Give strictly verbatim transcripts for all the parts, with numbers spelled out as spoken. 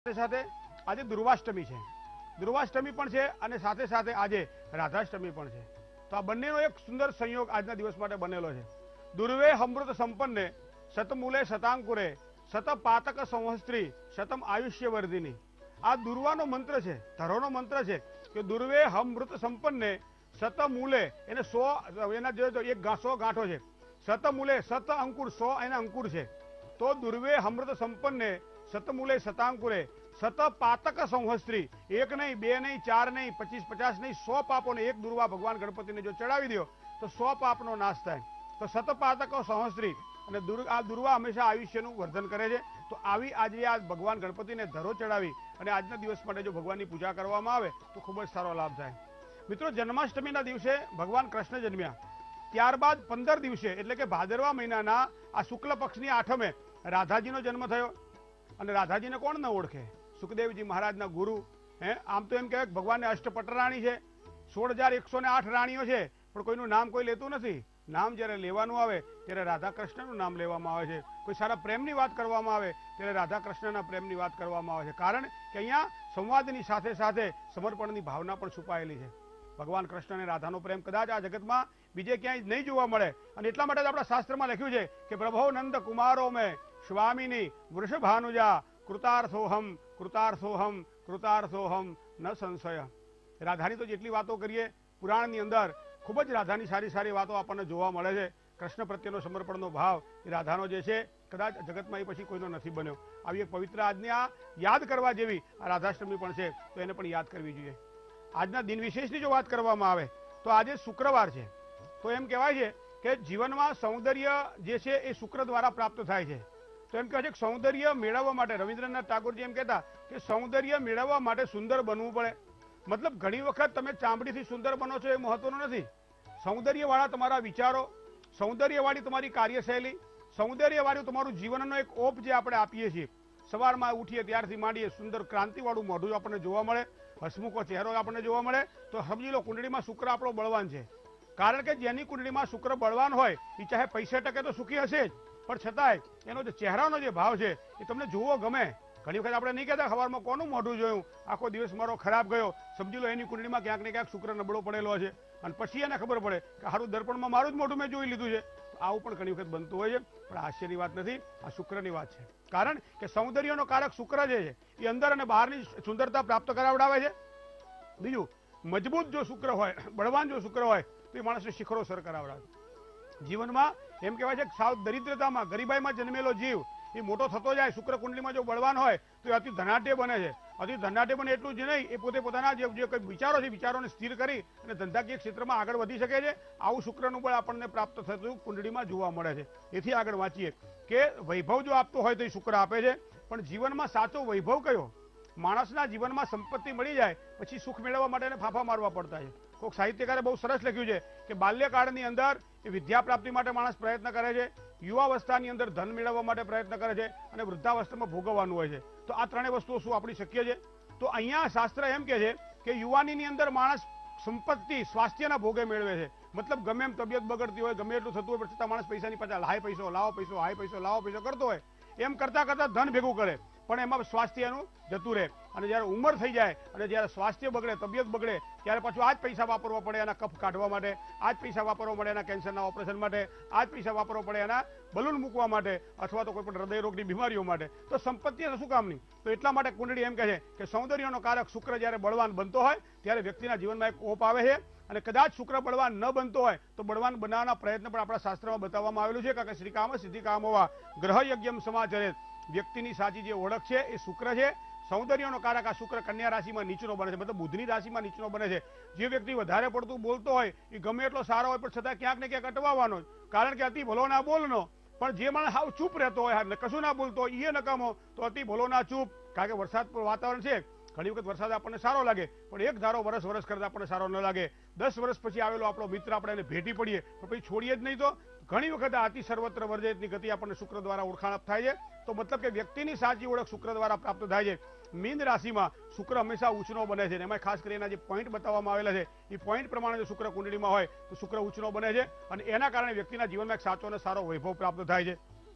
સાથે આજે દુર્વાષ્ટમી છે, દુર્વાષ્ટમી પણ છે અને સાથે સાથે આજે રાધાષ્ટમી પણ છે. તો આ બંનેનો એક સુંદર સંયોગ આજના દિવસ માટે બનેલો છે. દુર્વે અમૃત સંપન્ને શતમૂલે શતાંકુરે શત પાતક સંવત્સરી શતમ આયુષ્યવર્ધિની. આ દુર્વાનો મંત્ર છે, ધરોનો મંત્ર છે કે દુર્વે અમૃત સંપન્ને શતમૂલે એને સો એના જો એક સો ગાંઠો છે, શતમૂલે શત અંકુર સો એના અંકુર છે. તો દુર્વે અમૃત સંપન્ને શતમૂલે શતાંકુરે શત પાતક સંવત્સરી, એક નહીં બે નહીં ચાર નહીં પચીસ પચાસ નહીં સો પાપોને એક દુર્વા ભગવાન ગણપતિને જો ચડાવી દો તો સો પાપનો નાશ થાય. તો શત પાતકો સંવત્સરી અને આ દુર્વા હંમેશા આયુષ્યનું વર્ધન કરે છે. તો આવી આજે આ ભગવાન ગણપતિને ધરો ચડાવી અને આજના દિવસ માટે જો ભગવાનની પૂજા કરવામાં આવે તો ખૂબ જ સારો લાભ થાય. મિત્રો, જન્માષ્ટમીના દિવસે ભગવાન કૃષ્ણ જન્મ્યા, ત્યારબાદ પંદર દિવસે એટલે કે ભાદરવા મહિનાના આ શુક્લ પક્ષની આઠમે રાધાજીનો જન્મ થયો. અને રાધાજીને કોણ ન ઓળખે? સુખદેવજી મહારાજના ગુરુ. હે આમ તો એમ કહેવાય કે ભગવાનને અષ્ટપટ રાણી છે, સોળ હજાર એકસો ને આઠ રાણીઓ છે, પણ કોઈનું નામ કોઈ લેતું નથી. નામ જ્યારે લેવાનું આવે ત્યારે રાધા કૃષ્ણનું નામ લેવામાં આવે છે. કોઈ સારા પ્રેમની વાત કરવામાં આવે ત્યારે રાધા કૃષ્ણના પ્રેમની વાત કરવામાં આવે છે. કારણ કે અહીંયા સંવાદની સાથે સાથે સમર્પણની ભાવના પણ છુપાયેલી છે. ભગવાન કૃષ્ણ અને રાધાનો પ્રેમ કદાચ આ જગતમાં બીજે ક્યાંય નહીં જોવા મળે. અને એટલા માટે આપણા શાસ્ત્રમાં લખ્યું છે કે પ્રભો નંદ કુમારો મેં સ્વામીની વૃષભાનુજા કૃતાર્થોહમ કૃતાર્થોહમ કૃતાર્થોહમ ન સંશય. રાધાની તો જેટલી વાતો કરીએ પુરાણની અંદર ખૂબ જ રાધાની સારી સારી વાતો આપણને જોવા મળે છે. કૃષ્ણ પ્રત્યેનો સમર્પણનો ભાવ એ રાધાનો જે છે કદાચ જગતમાં એ પછી કોઈનો નથી બન્યો. આવી એક પવિત્ર આજની આ યાદ કરવા જેવી આ રાધાષ્ટમી પણ છે, તો એને પણ યાદ કરવી જોઈએ. આજના દિન વિશેષની જો વાત કરવામાં આવે તો આજે શુક્રવાર છે. તો એમ કહેવાય છે કે જીવનમાં સૌંદર્ય જે છે એ શુક્ર દ્વારા પ્રાપ્ત થાય છે. તો એમ કહે છે કે સૌંદર્ય મેળવવા માટે રવિન્દ્રનાથ ટાગોરજી એમ કહેતા કે સૌંદર્ય મેળવવા માટે સુંદર બનવું પડે. મતલબ ઘણી વખત તમે ચામડીથી સુંદર બનો છો એ મહત્વનું નથી. સૌંદર્યવાળા તમારા વિચારો, સૌંદર્યવાળી તમારી કાર્યશૈલી, સૌંદર્યવાળું તમારું જીવનનો એક ઓપ જે આપણે આપીએ છીએ. સવારમાં ઉઠીએ ત્યારથી માંડીએ સુંદર ક્રાંતિવાળું મોઢું આપણને જોવા મળે, હસમુખો ચહેરો આપણને જોવા મળે, તો સમજી લો કુંડળીમાં શુક્ર આપણો બળવાન છે. કારણ કે જેની કુંડળીમાં શુક્ર બળવાન હોય એ ચાહે પૈસા ટકે તો સુખી હશે જ, પણ છતાંય એનો જે ચહેરાનો જે ભાવ છે એ તમને જોવો ગમે. ઘણી વખત આપણે નહીં કહેતા સવારમાં કોનું મોઢું જોયું, આખો દિવસ મારો ખરાબ ગયો, સમજી લો એની કુંડળીમાં ક્યાંક ને ક્યાંક શુક્ર નબળો પડેલો છે. અને પછી એને ખબર પડે કે સારું દર્પણમાં મારું જ મોઢું મેં જોઈ લીધું છે. આવું પણ ઘણી વખત બનતું હોય છે, પણ હાસ્યની વાત નથી, આ શુક્રની વાત છે. કારણ કે સૌંદર્યનો કારક શુક્ર જે છે એ અંદર અને બહારની સુંદરતા પ્રાપ્ત કરાવડાવે છે. બીજું, મજબૂત જો શુક્ર હોય, બળવાન જો શુક્ર હોય તો એ માણસને શિખરો સર કરાવડાવે. જીવનમાં એમ કહેવાય છે કે સાવ દરિદ્રતામાં ગરીબાઈમાં જન્મેલો જીવ એ મોટો થતો જાય. શુક્ર કુંડલીમાં જો બળવાન હોય તો એ અતિ ધનાઢ્ય બને છે. અતિ ધનાઢ્ય બને એટલું જ નહીં, એ પોતે પોતાના જે જે કંઈ વિચારો છે વિચારોને સ્થિર કરી અને ધંધાકીય ક્ષેત્રમાં આગળ વધી શકે છે. આવું શુક્રનું બળ આપણને પ્રાપ્ત થતું કુંડળીમાં જોવા મળે છે. એથી આગળ વાંચીએ કે વૈભવ જો આપતો હોય તો એ શુક્ર આપે છે, પણ જીવનમાં સાચો વૈભવ કયો? માણસના જીવનમાં સંપત્તિ મળી જાય પછી સુખ મેળવવા માટે એને ફાંફા મારવા પડતા છે. કોઈક સાહિત્યકારે બહુ સરસ લખ્યું છે કે બાલ્યકાળની અંદર એ વિદ્યા પ્રાપ્તિ માટે માણસ પ્રયત્ન કરે છે, યુવાવસ્થાની અંદર ધન મેળવવા માટે પ્રયત્ન કરે છે અને વૃદ્ધાવસ્થામાં ભોગવવાનું હોય છે. તો આ ત્રણેય વસ્તુઓ શું આપણી શક્ય છે? તો અહીંયા શાસ્ત્ર એમ કહે છે કે યુવાનીની અંદર માણસ સંપત્તિ સ્વાસ્થ્યના ભોગે મેળવે છે. મતલબ ગમે એમ તબિયત બગડતી હોય, ગમે એટલું થતું હોય, પણ છતાં માણસ પૈસાની પાછળ હાય પૈસો લાવો પૈસો હાય પૈસો લાવો પૈસો કરતો હોય. એમ કરતાં કરતાં ધન ભેગું કરે, પણ એમાં સ્વાસ્થ્ય એનું જતું રહે. અને જ્યારે ઉંમર થઈ જાય અને જ્યારે સ્વાસ્થ્ય બગડે, તબિયત બગડે, ત્યારે પાછું આ જ પૈસા વાપરવા પડે એના કફ કાઢવા માટે, આ જ પૈસા વાપરવા પડે એના કેન્સરના ઓપરેશન માટે, આ જ પૈસા વાપરવા પડે એના બલૂન મૂકવા માટે અથવા તો કોઈ પણ હૃદયરોગની બીમારીઓ માટે. તો સંપત્તિ શું કામની? તો એટલા માટે કુંડળી એમ કહે છે કે સૌંદર્યનો કારક શુક્ર જ્યારે બળવાન બનતો હોય ત્યારે વ્યક્તિના જીવનમાં એક ઓપ આવે છે. અને કદાચ શુક્ર બળવાન ન બનતો હોય તો બળવાન બનાવવાના પ્રયત્ન પણ આપણા શાસ્ત્રમાં બતાવવામાં આવેલું છે. કારણ કે શ્રી કામ સિદ્ધિ કામ હોવા ગ્રહ યજ્ઞમ સમાચરે. વ્યક્તિની સાચી જે ઓળખ છે એ શુક્ર છે. સૌંદર્યનો કારક આ શુક્ર કન્યા રાશિમાં નીચનો બને છે, મતલબ બુધની રાશિમાં નીચનો બને છે. જે વ્યક્તિ વધારે પડતું બોલતો હોય એ ગમે એટલો સારો હોય પણ છતાં ક્યાંક ને ક્યાંક અટવાવાનો જ. કારણ કે અતિ ભલો ના બોલનો. પણ જે માણસ હાવ ચૂપ રહેતો હોય, કશું ના બોલતો હોય એ નકામો, તો અતિ ભલો ના ચૂપ. કારણ કે વરસાદ વાતાવરણ છે, ઘણી વખત વરસાદ આપણને સારો લાગે પણ એક ધારો વરસ વરસ કરતા આપણને સારો ન લાગે. દસ વર્ષ પછી આવેલો આપણો મિત્ર આપણે એને ભેટી પડીએ તો પછી છોડીએ જ નહીં. તો ઘણી વખત અતિ સર્વત્ર વર્જિતની ગતિ આપણને શુક્ર દ્વારા ઓળખાણ થાય છે. તો મતલબ કે વ્યક્તિની સાચી ઓળખ શુક્ર દ્વારા પ્રાપ્ત થાય છે. મીન રાશિમાં શુક્ર હંમેશા ઉછનો બને છે. એમાં ખાસ કરીને જે પોઈન્ટ બતાવવામાં આવેલા છે એ પોઈન્ટ પ્રમાણે જો શુક્ર કુંડળીમાં હોય તો શુક્ર ઉછનો બને છે અને એના કારણે વ્યક્તિના જીવનમાં એક સાચો અને સારો વૈભવ પ્રાપ્ત થાય છે.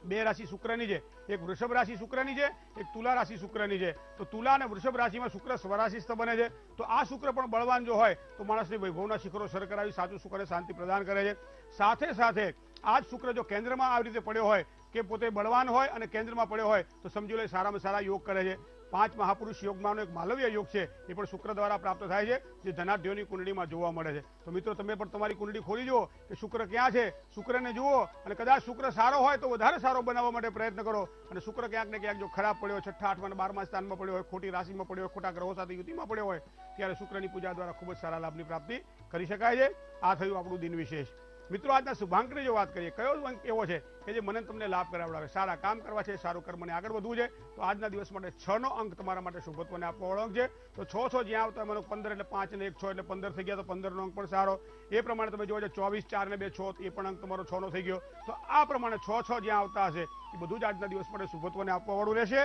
બે રાશિ શુક્રની છે, એક વૃષભ રાશિ શુક્રની છે, એક તુલા રાશિ શુક્રની છે. તો તુલા અને વૃષભ રાશિમાં શુક્ર સ્વરાશિસ્થ બને છે. તો આ શુક્ર પણ બળવાન જો હોય તો માણસની વૈભવના શિખરો સર કરાવી સાચું શુક્રને શાંતિ પ્રદાન કરે છે. સાથે સાથે આ જ શુક્ર જો કેન્દ્રમાં આવી રીતે પડ્યો હોય કે પોતે બળવાન હોય અને કેન્દ્રમાં પડ્યો હોય તો સમજી લો સારામાં સારા યોગ કરે છે. પાંચ મહાપુરુષ યોગમાંનો એક માલવ્ય યોગ છે, એ પણ શુક્ર દ્વારા પ્રાપ્ત થાય છે, જે ધનાઢ્યોની કુંડળીમાં જોવા મળે છે. તો મિત્રો તમે પણ તમારી કુંડળી ખોલી જુઓ કે શુક્ર ક્યાં છે, શુક્રને જુઓ અને કદાચ શુક્ર સારો હોય તો વધારે સારો બનાવવા માટે પ્રયત્ન કરો. અને શુક્ર ક્યાંક ને ક્યાંક જો ખરાબ પડ્યો, છઠ્ઠા આઠમા અને બારમા સ્થાનમાં પડ્યો હોય, ખોટી રાશિમાં પડ્યો હોય, ખોટા ગ્રહો સાથે યુતિમાં પડ્યો હોય, ત્યારે શુક્રની પૂજા દ્વારા ખૂબ જ સારા લાભની પ્રાપ્તિ કરી શકાય છે. આ થયું આપણું દિન વિશેષ. મિત્રો આજના શુભાંકની જો વાત કરીએ, કયો અંક એવો છે કે જે મને તમને લાભ કરાવડાવે, સારા કામ કરવા છે, સારું કર્મને આગળ વધવું છે, તો આજના દિવસ માટે છ નો અંક તમારા માટે શુભત્વને આપવાવાળો અંક છે. તો છ છ જ્યાં આવતા મને પંદર એટલે પાંચ ને એક છ એટલે પંદર થઈ ગયા, તો પંદર નો અંક પણ સારો. એ પ્રમાણે તમે જોવો ચોવીસ ચાર ને બે છ, એ પણ અંક તમારો છ નો થઈ ગયો. તો આ પ્રમાણે છ છ જ્યાં આવતા હશે એ બધું જ આજના દિવસ માટે શુભત્વને આપવાવાળું રહેશે.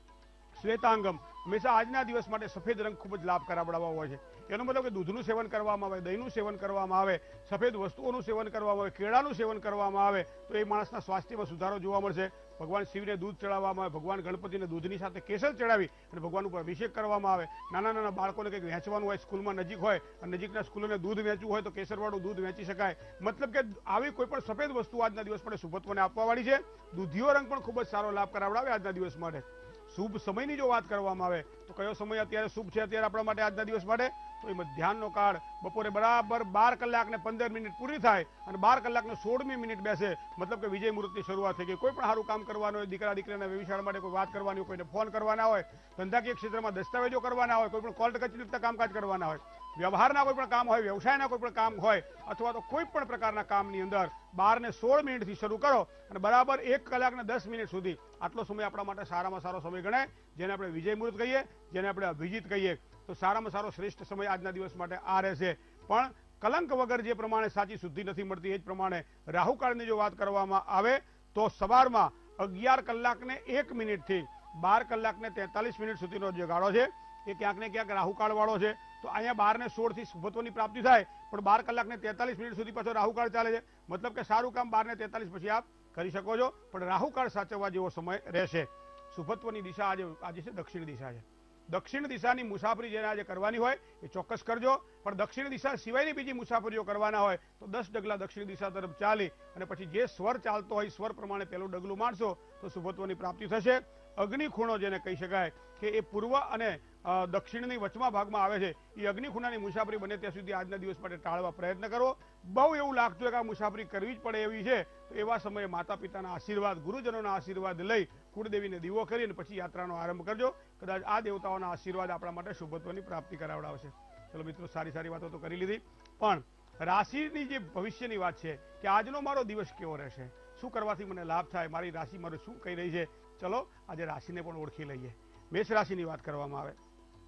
શ્વેતાંગમ હંમેશા આજના દિવસ માટે સફેદ રંગ ખૂબ જ લાભ કરાવડાવવા હોય છે. એનો મતલબ કે દૂધનું સેવન કરવામાં આવે, દહીંનું સેવન કરવામાં આવે, સફેદ વસ્તુઓનું સેવન કરવામાં આવે, કેળાનું સેવન કરવામાં આવે તો એ માણસના સ્વાસ્થ્યમાં સુધારો જોવા મળશે. ભગવાન શિવને દૂધ ચડાવવામાં આવે, ભગવાન ગણપતિને દૂધની સાથે કેસર ચડાવી અને ભગવાન ઉપર અભિષેક કરવામાં આવે. નાના નાના બાળકોને કંઈક વહેંચવાનું હોય, સ્કૂલમાં નજીક હોય અને નજીકના સ્કૂલોને દૂધ વેચવું હોય તો કેસરવાળું દૂધ વેચી શકાય. મતલબ કે આવી કોઈ પણ સફેદ વસ્તુ આજના દિવસ માટે શુભત્વને આપવાવાળી છે. દૂધિયો રંગ પણ ખૂબ જ સારો લાભ કરાવડાવે આજના દિવસ માટે. શુભ સમયની જો વાત કરવામાં આવે તો કયો સમય અત્યારે શુભ છે અત્યારે આપણા માટે આજના દિવસ માટે? તો એ મધ્યાહનનો કાળ બપોરે બરાબર બાર કલાક ને પંદર મિનિટ પૂરી થાય અને બાર કલાકને સોળમી મિનિટ બેસે, મતલબ કે વિજય મુહૂર્તની શરૂઆત થઈ ગઈ. કોઈ પણ સારું કામ કરવાનું હોય, દીકરા દીકરીના વ્યવસાય માટે કોઈ વાત કરવાની હોય, કોઈને ફોન કરવાના હોય, ધંધાકીય ક્ષેત્રમાં દસ્તાવેજો કરવાના હોય, કોઈ પણ કોર્ટ કચેરીના કામકાજ કરવાના હોય, વ્યવહારના કોઈ પણ કામ હોય, વ્યવસાયના કોઈ પણ કામ હોય, અથવા તો કોઈ પણ પ્રકારના કામની અંદર બાર ને સોળ મિનિટથી શરૂ કરો અને બરાબર એક કલાક ને દસ મિનિટ સુધી આટલો સમય આપણા માટે સારામાં સારો સમય ગણાય, જેને આપણે વિજય મુહૂર્ત કહીએ, જેને આપણે અભિજીત કહીએ. તો સારામાં સારો શ્રેષ્ઠ સમય આજના દિવસ માટે આ રહેશે. પણ કલંક વગર જે પ્રમાણે સાચી શુદ્ધિ નથી મળતી એ જ પ્રમાણે રાહુકાળની જો વાત કરવામાં આવે તો સવારમાં અગિયાર કલાક ને એક મિનિટથી બાર કલાક ને તેતાલીસ મિનિટ સુધીનો જે ગાળો છે એ ક્યાંક ને ક્યાંક રાહુકાળ વાળો છે. તો અહીંયા બાર ને સોળ થી શુભત્વની પ્રાપ્તિ થાય, પણ બાર કલાક ને તેતાલીસ મિનિટ સુધી પાછો રાહુકાળ ચાલે છે. મતલબ કે સારું કામ બાર ને તેતાલીસ પછી આપ કરી શકો છો, પણ રાહુકાળ સાચવવા જેવો સમય રહેશે. શુભત્વની દિશા આજે આજે છે દક્ષિણ દિશા છે. દક્ષિણ દિશાની મુસાફરી જેને આજે કરવાની હોય એ ચોક્કસ કરજો, પણ દક્ષિણ દિશા સિવાયની બીજી મુસાફરીઓ કરવાના હોય તો દસ ડગલા દક્ષિણ દિશા તરફ ચાલી અને પછી જે સ્વર ચાલતો હોય સ્વર પ્રમાણે પેલું ડગલું મારશો તો શુભત્વની પ્રાપ્તિ થશે. અગ્નિ ખૂણો જેને કહી શકાય કે એ પૂર્વ અને દક્ષિણની વચમાં ભાગમાં આવે છે, એ અગ્નિ ખૂણાની મુસાફરી બને ત્યાં સુધી આજના દિવસ માટે ટાળવા પ્રયત્ન કરો. બહુ એવું લાગતું હોય કે આ મુસાફરી કરવી જ પડે એવી છે તો એવા સમયે માતા પિતાના આશીર્વાદ, ગુરુજનોના આશીર્વાદ લઈ કુળદેવીને દીવો કરીને પછી યાત્રાનો આરંભ કરજો. કદાચ આ દેવતાઓના આશીર્વાદ આપણા માટે શુભત્વની પ્રાપ્તિ કરાવડાવશે. ચલો મિત્રો, સારી સારી વાતો તો કરી લીધી, પણ રાશિની જે ભવિષ્યની વાત છે કે આજનો મારો દિવસ કેવો રહેશે, શું કરવાથી મને લાભ થાય, મારી રાશિ મારું શું કહી રહી છે, ચલો આજે રાશિને પણ ઓળખી લઈએ. મેષ રાશિની વાત કરવામાં આવે,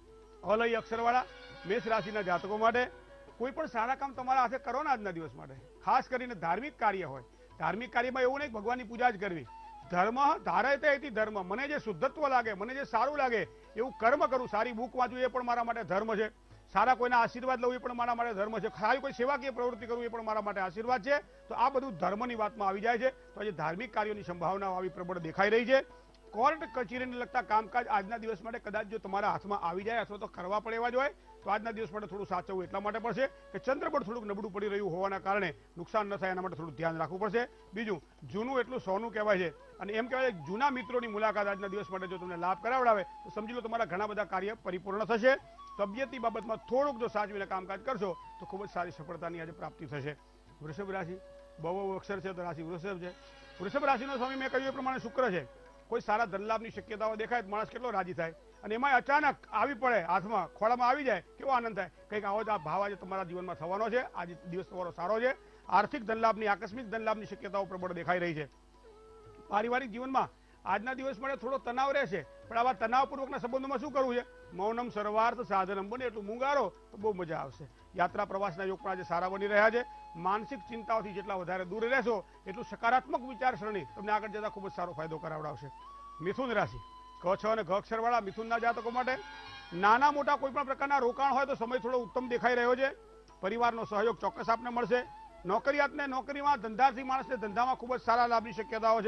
અલય અક્ષરવાળા મેષ રાશિના જાતકો માટે કોઈ પણ સારા કામ તમારા હાથે કરો ને આજના દિવસ માટે, ખાસ કરીને ધાર્મિક કાર્ય હોય. ધાર્મિક કાર્યમાં એવું નહીં ભગવાનની પૂજા જ કરવી, ધર્મ ધારયતે ઇતિ ધર્મ, મને જે શુદ્ધત્વ લાગે, મને જે સારું લાગે એવું કર્મ કરું. સારી બુક વાંચવું એ પણ મારા માટે ધર્મ છે, સારા કોઈના આશીર્વાદ લવું એ પણ મારા માટે ધર્મ છે, સારી કોઈ સેવાકીય પ્રવૃત્તિ કરવું એ પણ મારા માટે આશીર્વાદ છે. તો આ બધું ધર્મની વાતમાં આવી જાય છે. તો આજે ધાર્મિક કાર્યોની સંભાવનાઓ આવી પ્રબળ દેખાઈ રહી છે. કોર્ટ કચેરીને લગતા કામકાજ આજના દિવસ માટે કદાચ જો તમારા હાથમાં આવી જાય અથવા તો કરવા પડે એવા જ હોય તો આજના દિવસ માટે થોડું સાચવવું એટલા માટે પડશે કે ચંદ્ર પણ થોડુંક નબળું પડી રહ્યું હોવાના કારણે નુકસાન ન થાય એના માટે થોડું ધ્યાન રાખવું પડશે. બીજું, જૂનું એટલું સોનું કહેવાય છે અને એમ કહેવાય છે જૂના મિત્રોની મુલાકાત આજના દિવસ માટે જો તમને લાભ કરાવડાવે તો સમજી લો તમારા ઘણા બધા કાર્ય પરિપૂર્ણ થશે. તબિયતની બાબતમાં થોડુંક જો સાચવીને કામકાજ કરશો તો ખૂબ જ સારી સફળતાની આજે પ્રાપ્તિ થશે. વૃષભ રાશિ, બહુ અક્ષર છે તો રાશિ વૃષભ છે. વૃષભ રાશિનો સ્વામી મેં કહ્યું એ પ્રમાણે શુક્ર છે. કોઈ સારા ધનલાભની શક્યતાઓ દેખાય માણસ કેટલો રાજી થાય, અને એમાં અચાનક આવી પડે, હાથમાં ખોળામાં આવી જાય, કેવો આનંદ થાય. કંઈક આવો જ આ ભાવ આજે તમારા જીવનમાં થવાનો છે. આજે દિવસ તમારો સારો છે. આર્થિક ધનલાભની, આકસ્મિક ધનલાભની શક્યતાઓ પ્રબળ દેખાઈ રહી છે. પારિવારિક જીવનમાં આજના દિવસ માટે થોડો તણાવ રહેશે, પણ આવા તણાવપૂર્વકના સંબંધોમાં શું કરવું છે, મૌનમ સર્વાર્થ સાધનમ, બને એટલું મૂંગારો તો બહુ મજા આવશે. યાત્રા પ્રવાસના યોગ પણ આજે સારા બની રહ્યા છે. માનસિક ચિંતાઓથી જેટલા વધારે દૂર રહેશો એટલું સકારાત્મક વિચારસરણી તમને આગળ જતા ખૂબ જ સારો ફાયદો કરાવડાવશે. મિથુન રાશિ, ક છ અને ઘ અક્ષરવાળા મિથુનના જાતકો માટે નાના મોટા કોઈ પણ પ્રકારના રોકાણ હોય તો સમય થોડો ઉત્તમ દેખાઈ રહ્યો છે. પરિવારનો સહયોગ ચોક્કસ આપને મળશે. નોકરિયાતને નોકરીમાં, ધંધાથી માણસને ધંધામાં ખૂબ જ સારા લાભની શક્યતાઓ છે.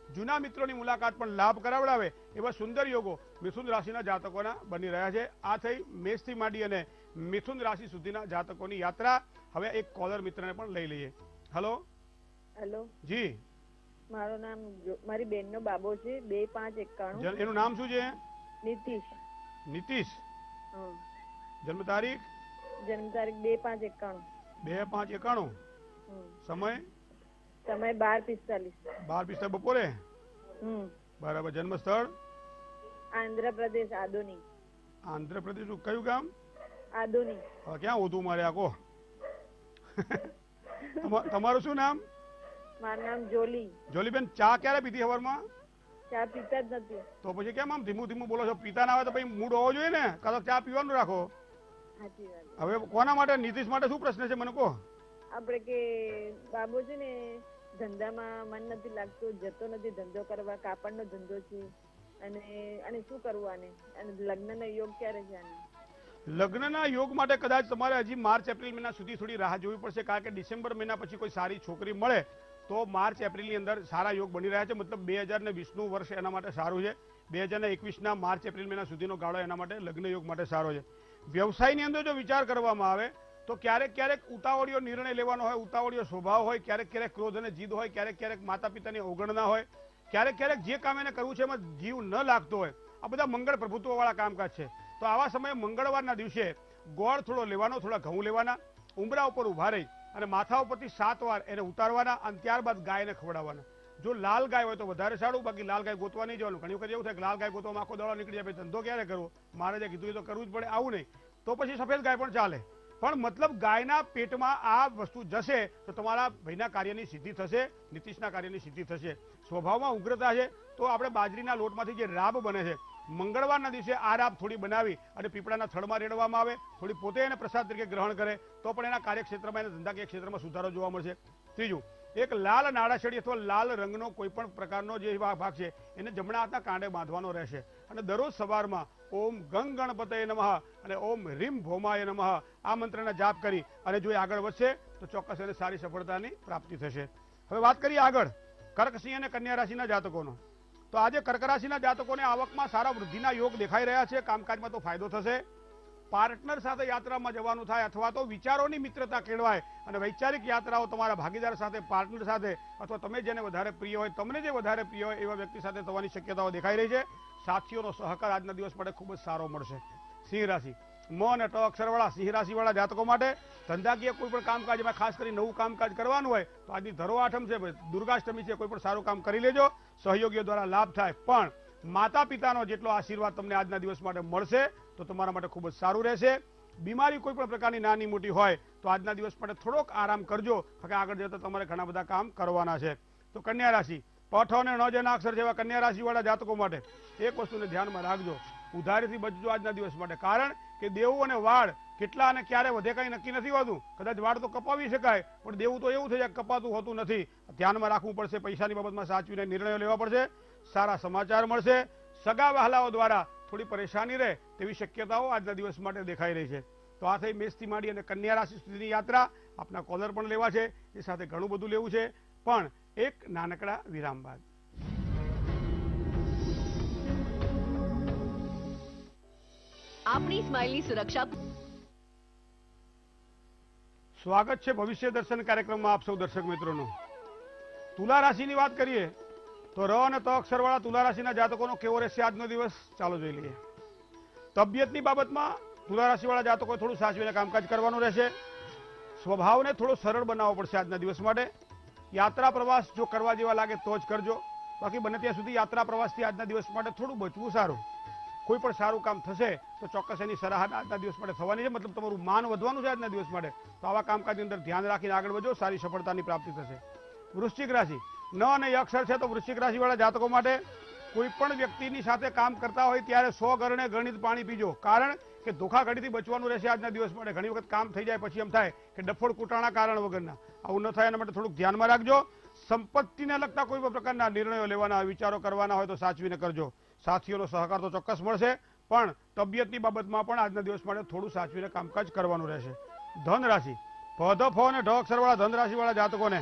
જૂના મિત્રોની મુલાકાત પણ લાભ કરાવડાવે એવા સુંદર યોગો મિથુન રાશિના જાતકોના બની રહ્યા છે. આ થઈ મેષથી માંડી અને મિથુન રાશિ સુધીના જાતકોની યાત્રા. હવે એક કોલર મિત્રને પણ લઈ લઈએ. હેલો. હેલો જી, મારું નામ મારી બેનનો બાબો છે. બે પાંચ એકાણું. એનું નામ શું છે? નીતિશ. નીતિશ. હા. જન્મ તારીખ? જન્મ તારીખ બે પાંચ એકાણું. બે પાંચ એકાણું. સમય? સમય બાર પિસ્તાલીસ. બાર પિસ્તાલીસ બપોરે. હમ બરાબર. જન્મ સ્થળ? આંધ્રપ્રદેશ, આદોની. આંધ્રપ્રદેશ કયું ગામ? આદોની. હવે ક્યાં હોતું મારે આખો? તમારું શું નામ? મારું નામ જોલી. જોલીબેન, ચા ક્યારે પીધી સવારમાં? ચા પીતા જ નથી. તો પછી કેમ આમ ધીમું ધીમું બોલો છો? પીતા ના આવે તો પછી મૂડ હોવો જોઈએ ને, કાં તો ચા પીવાનું રાખો. સાચી વાત. હવે કોના માટે, નીતિશ માટે શું પ્રશ્ન છે મને કહો? આપડે કે બાબો છે ને ધંધામાં મન નથી લાગતું, જતો નથી ધંધો કરવા, કાપડનો ધંધો છે અને અને શું કરવું આને, અને લગ્નનો યોગ ક્યારે છે આને? લગ્નના યોગ માટે કદાચ તમારે હજી માર્ચ એપ્રિલ મહિના સુધી થોડી રાહ જોવી પડશે, કારણ કે ડિસેમ્બર મહિના પછી કોઈ સારી છોકરી મળે તો માર્ચ એપ્રિલની અંદર સારા યોગ બની રહ્યા છે. મતલબ બે હજાર ને વીસનું વર્ષ એના માટે સારું છે. બે હજાર ને એકવીસના માર્ચ એપ્રિલ મહિના સુધીનો ગાળો એના માટે લગ્ન યોગ માટે સારો છે. વ્યવસાયની અંદર જો વિચાર કરવામાં આવે તો ક્યારેક ક્યારેક ઉતાવળિયો નિર્ણય લેવાનો હોય, ઉતાવળિયો સ્વભાવ હોય, ક્યારેક ક્યારેક ક્રોધ અને જીદ હોય, ક્યારેક ક્યારેક માતા પિતાની અવગણના હોય, ક્યારેક ક્યારેક જે કામ એને કરવું છે એમાં જીવ ન લાગતો હોય. આ બધા મંગળ પ્રભુત્વવાળા કામકાજ છે. તો આવા સમયે મંગળવારના દિવસે ગોળ થોડો લેવાનો, થોડા ઘઉં લેવાના, ઉંબરા ઉપર ઉભા રહી અને માથા ઉપરથી સાત વાર એને ઉતારવાના અને ત્યારબાદ ગાયને ખવડાવવાના. જો લાલ ગાય હોય તો વધારે સારું, બાકી લાલ ગાય ગોતવા નહીં જવાનું. ઘણી વખત એવું થાય કે લાલ ગાય ગોતવામાં આખો દડો નીકળી જાય, ધંધો ક્યારે કરવો? મારે જે કીધું એ તો કરવું જ પડે, આવું નહીં. તો પછી સફેદ ગાય પણ ચાલે. પણ મતલબ ગાયના પેટમાં આ વસ્તુ જશે તો તમારા ભાઈના કાર્યની સિદ્ધિ થશે, નીતિશના કાર્યની સિદ્ધિ થશે. સ્વભાવમાં ઉગ્રતા છે તો આપણે બાજરીના લોટમાંથી જે રાબ બને છે, મંગળવારના દિવસે આ રાબ થોડી બનાવી અને પીપળાના થડમાં રેડવામાં આવે, થોડી પોતે એને પ્રસાદ તરીકે ગ્રહણ કરે તો પણ એના કાર્યક્ષેત્રમાં, એના ધંધાકીય ક્ષેત્રમાં સુધારો જોવા મળશે. ત્રીજું, એક લાલ નાળાછડી અથવા લાલ રંગનો કોઈ પણ પ્રકારનો જે ભાગ છે એને જમણા હાથના કાંડે બાંધવાનો રહેશે અને દરરોજ સવારમાં ઓમ ગંગ ગણપતય નમઃ અને ઓમ રીમ ભૌમાય નમઃ આ મંત્રના જાપ કરી અને જો એ આગળ વધશે તો ચોક્કસ એને સારી સફળતાની પ્રાપ્તિ થશે. હવે વાત કરીએ આગળ કર્ક, સિંહ અને કન્યા રાશિના જાતકોનો. તો આજે કર્ક રાશિના જાતકોને આવકમાં સારા વૃદ્ધિના યોગ દેખાઈ રહ્યા છે. કામકાજમાં તો ફાયદો થશે. પાર્ટનર સાથે યાત્રામાં જવાનું થાય અથવા તો વિચારોની મિત્રતા કેળવાય અને વૈચારિક યાત્રાઓ તમારા ભાગીદાર સાથે, પાર્ટનર સાથે અથવા તમે જેને વધારે પ્રિય હોય, તમને જે વધારે પ્રિય હોય એવા વ્યક્તિ સાથે થવાની શક્યતાઓ દેખાઈ રહી છે. સાથીઓનો સહકાર આજના દિવસ માટે ખૂબ જ સારો મળશે. સિંહ રાશિ, મ અને ટ અક્ષરવાળા સિંહ રાશિવાળા જાતકો માટે ધંધાકીય કોઈ પણ કામકાજમાં ખાસ કરી નવું કામકાજ કરવાનું હોય તો આજની ધરો આઠમ છે, દુર્ગાષ્ટમી છે, કોઈ પણ સારું કામ કરી લેજો, સહયોગીઓ દ્વારા લાભ થાય. પણ માતા પિતાનો જેટલો આશીર્વાદ તમને આજના દિવસ માટે મળશે તો તમારા માટે ખૂબ જ સારું રહેશે. બીમારી કોઈ પણ પ્રકારની નાની મોટી હોય તો આજના દિવસ માટે થોડોક આરામ કરજો, કારણ કે આગળ જતા તમારે ઘણા બધા કામ કરવાના છે. તો કન્યા રાશિ, પઠ અને ન જેના અક્ષર જેવા કન્યા રાશિવાળા જાતકો માટે એક વસ્તુને ધ્યાનમાં રાખજો, ઉધારીથી બચજો આજના દિવસ માટે. કારણ કે દેવું અને વાડ કેટલા અને ક્યારે વધે કંઈ નક્કી નથી હોતું. કદાચ વાડ તો કપાવી શકાય પણ દેવું તો એવું થઈ જાય કપાતું હોતું નથી. ધ્યાનમાં રાખવું પડશે, પૈસાની બાબતમાં સાચવીને નિર્ણયો લેવા પડશે. સારા સમાચાર મળશે. સગા વહાલાઓ દ્વારા થોડી પરેશાની રહે તેવી શક્યતાઓ આજના દિવસ માટે દેખાઈ રહી છે. તો આ થઈ મેષથી માંડી અને કન્યા રાશિ સુધીની યાત્રા. આપના કોલર પણ લેવા છે, એ સાથે ઘણું બધું લેવું છે, પણ એક નાનકડા વિરામ બાદ. આપણી સ્માઇલની સુરક્ષા. સ્વાગત છે ભવિષ્ય દર્શન કાર્યક્રમમાં આપ સૌ દર્શક મિત્રોનું. તુલા રાશિની વાત કરીએ તો ર અને ત અક્ષરવાળા તુલા રાશિના જાતકોનો કેવો રહેશે આજનો દિવસ, ચાલો જોઈ લઈએ. તબિયતની બાબતમાં તુલા રાશિવાળા જાતકોએ થોડું સાચવીને કામકાજ કરવાનું રહેશે. સ્વભાવને થોડો સરળ બનાવવો પડશે આજના દિવસ માટે. યાત્રા પ્રવાસ જો કરવા જેવા લાગે તો જ કરજો, બાકી બને ત્યાં સુધી યાત્રા પ્રવાસથી આજના દિવસ માટે થોડું બચવું સારું. કોઈ પણ સારું કામ થશે તો ચોક્કસ એની સરાહના આજના દિવસ માટે થવાની છે, મતલબ તમારું માન વધવાનું છે આજના દિવસ માટે. તો આવા કામકાજની અંદર ધ્યાન રાખીને આગળ વધો, સારી સફળતાની પ્રાપ્તિ થશે. વૃશ્ચિક રાશિ, ન અને ય અક્ષર છે તો વૃશ્ચિક રાશિવાળા જાતકો માટે કોઈ પણ વ્યક્તિની સાથે કામ કરતા હોય ત્યારે સો ગરણે ગણિત પાણી પીજો, કારણ કે ધોખાઘડીથી બચવાનું રહેશે આજના દિવસ માટે. ઘણી વખત કામ થઈ જાય પછી એમ થાય કે ડફોડ કૂટાણા કારણ વગરના. આવું ન થાય એના માટે થોડુંક ધ્યાનમાં રાખજો. સંપત્તિને લગતા કોઈ પણ પ્રકારના નિર્ણયો લેવાના, વિચારો કરવાના હોય તો સાચવીને કરજો. સાથીઓનો સહકાર તો ચોક્કસ મળશે, પણ તબિયતની બાબતમાં પણ આજના દિવસ માટે થોડું સાચવીને કામકાજ કરવાનું રહેશે. ધન રાશિ, પ ધ ફ અને ઢ અક્ષરવાળા ધન રાશિવાળા જાતકોને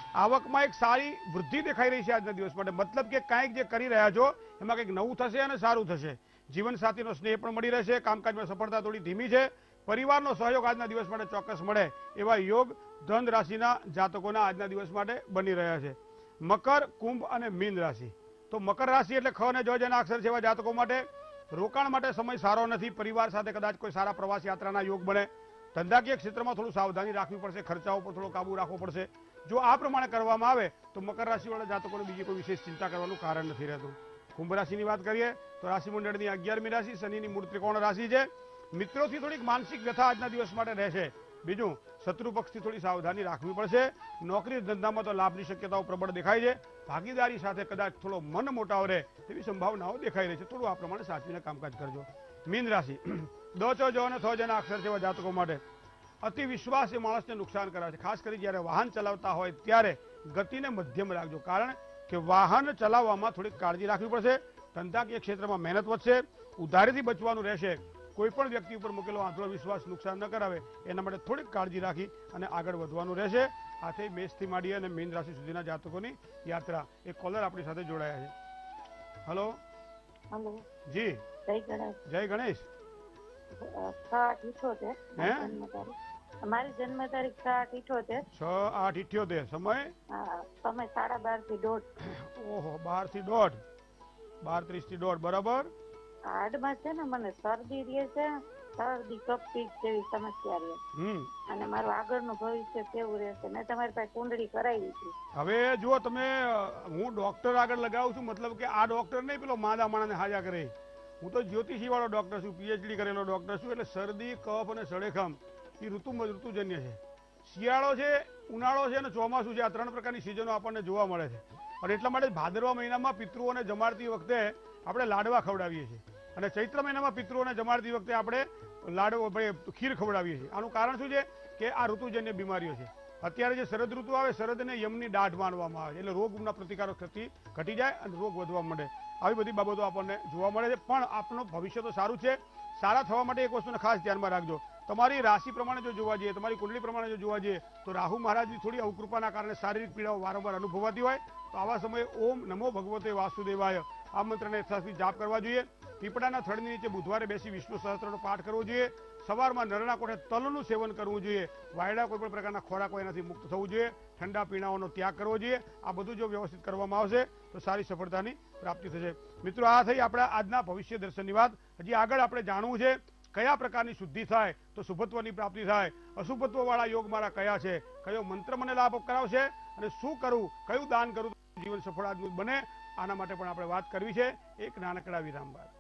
આવકમાં એક સારી વૃદ્ધિ દેખાઈ રહી છે આજના દિવસ માટે, મતલબ કે કાંઈક જે કરી રહ્યા છો એમાં કંઈક નવું થશે અને સારું થશે. જીવનસાથીનો સ્નેહ પણ મળી રહેશે. કામકાજમાં સફળતા થોડી ધીમી છે. પરિવારનો સહયોગ આજના દિવસ માટે ચોક્કસ મળે એવા યોગ ધન રાશિના જાતકોના આજના દિવસ માટે બની રહ્યા છે. મકર, કુંભ અને મીન રાશિ. તો મકર રાશિ એટલે ખ અને જ જેના અક્ષર છે એવા જાતકો માટે રોકાણ માટે સમય સારો નથી. પરિવાર સાથે કદાચ કોઈ સારા પ્રવાસ યાત્રાના યોગ બને. ધંધાકીય ક્ષેત્રમાં થોડું સાવધાની રાખવી પડશે. ખર્ચાઓ પર થોડો કાબુ રાખવો પડશે. જો આ પ્રમાણે કરવામાં આવે તો મકર રાશિવાળા જાતકોને બીજી કોઈ વિશેષ ચિંતા કરવાનું કારણ નથી રહેતું. કુંભ રાશિની વાત કરીએ તો રાશિ મંડળની અગિયારમી રાશિ, શનિની મૂળ ત્રિકોણ રાશિ છે. મિત્રોથી થોડીક માનસિક વ્યથા આજના દિવસ માટે રહેશે. બીજું, શત્રુ પક્ષથી થોડી સાવધાની રાખવી પડશે. નોકરી ધંધામાં તો લાભની શક્યતાઓ પ્રબળ દેખાય છે. ભાગીદારી સાથે કદાચ થોડો મન મોટાવ રહે તેવી સંભાવનાઓ દેખાઈ રહી છે. થોડું આ પ્રમાણે સાચવીને કામકાજ કરજો. મીન રાશિ, દ ચ જ અને થ જના અક્ષર જેવા જાતકો માટે અતિ વિશ્વાસ એ માણસને નુકસાન કરે છે. ખાસ કરી જ્યારે વાહન ચલાવતા હોય ત્યારે ગતિને મધ્યમ રાખજો, કારણ કે વાહન ચલાવવામાં થોડીક કાળજી રાખવી પડશે. ધંધાકીય ક્ષેત્રમાં મહેનત વધશે. ઉધારીથી બચવાનું રહેશે. કોઈ પણ વ્યક્તિ ઉપર મૂકેલો આંધળો વિશ્વાસ નુકસાન ન કરાવે એના માટે થોડીક કાળજી રાખી અને આગળ વધવાનું રહેશે. આ થઈ મેષથી માંડી અને મીન રાશિ સુધીના જાતકોની યાત્રા. એક કોલર આપણી સાથે જોડાયા છે. હલો. હલો જી, જય ગણેશ. જય ગણેશ. છ આઠ ઇઠોતેર મારી જન્મ તારીખ છ આઠ ઇઠોતેર. છ આઠ ઇઠ્યોતેર. સમય? સમય સાડા બાર થી દોઢ. ઓહો, બાર થી દોઢ. બાર ત્રીસ થી દોઢ. બરાબર. હાર્ડમાં છે ને મને શરદી રહે છે, શરદી કપી જેવી સમસ્યા રહે. હમ અને મારું આગળનું ભવિષ્ય કેવું રહેશે? મેં તમારી પાસે કુંડળી કરાવી હતી. હવે જુઓ તમે, હું ડોક્ટર આગળ લગાવું છું, મતલબ કે આ ડોક્ટર નહીં પેલો માદા માણસને હાજા કરે. હું તો જ્યોતિષી વાળો ડોક્ટર છું, પીએચડી કરેલો ડોક્ટર છું. એટલે શરદી, કફ અને સળેખમ એ ઋતુમાં ઋતુજન્ય છે. શિયાળો છે, ઉનાળો છે અને ચોમાસું છે. આ ત્રણ પ્રકારની સિઝનો આપણને જોવા મળે છે. અને એટલા માટે ભાદરવા મહિનામાં પિતૃઓને જમાડતી વખતે આપણે લાડવા ખવડાવીએ છીએ અને ચૈત્ર મહિનામાં પિતૃઓને જમાડતી વખતે આપણે લાડવો ખીર ખવડાવીએ છીએ. આનું કારણ શું છે કે આ ઋતુજન્ય બીમારીઓ છે. અત્યારે જે શરદ ઋતુ આવે, શરદને યમની દાઢ માનવામાં આવે છે. એટલે રોગના પ્રતિકારક શક્તિ ઘટી જાય અને રોગ વધવા માંડે. આવી બધી બાબતો આપણને જોવા મળે છે. પણ આપણું ભવિષ્ય તો સારું છે. સારા થવા માટે એક વસ્તુને ખાસ ધ્યાનમાં રાખજો. તમારી રાશિ પ્રમાણે જો જોવા જઈએ, તમારી કુંડળી પ્રમાણે જો જોવા જઈએ તો રાહુ મહારાજની થોડી અવકૃપાના કારણે શારીરિક પીડાઓ વારંવાર અનુભવાતી હોય તો આવા સમયે ઓમ નમો ભગવતે વાસુદેવાય આ મંત્રને યથાશક્તિ જાપ કરવા જોઈએ. પીપળાના થડની નીચે બુધવારે બેસી વિષ્ણુ સહસ્ત્રનો પાઠ કરવો જોઈએ. સવારમાં નરના કોઠે તલનું સેવન કરવું જોઈએ. વાયડા કોઈ પણ પ્રકારના ખોરાક હોય એનાથી મુક્ત થવું જોઈએ. ઠંડા પીણાઓનો ત્યાગ કરવો જોઈએ. આ બધું જો વ્યવસ્થિત કરવામાં આવશે તો સારી સફળતાની પ્રાપ્તિ થશે. મિત્રો, આ થઈ આપણા આજના ભવિષ્ય દર્શનની વાત. હજી આગળ આપણે જાણવું છે કયા પ્રકારની શુદ્ધિ થાય તો શુભત્વની પ્રાપ્તિ થાય, અશુભત્વ વાળા યોગ મારા કયા છે, કયો મંત્ર મને લાભ કરાવશે અને શું કરવું, કયું દાન કરવું જીવન સફળ બને, આના માટે પણ આપણે વાત કરવી છે. એક નાનકડા વિરામ બાદ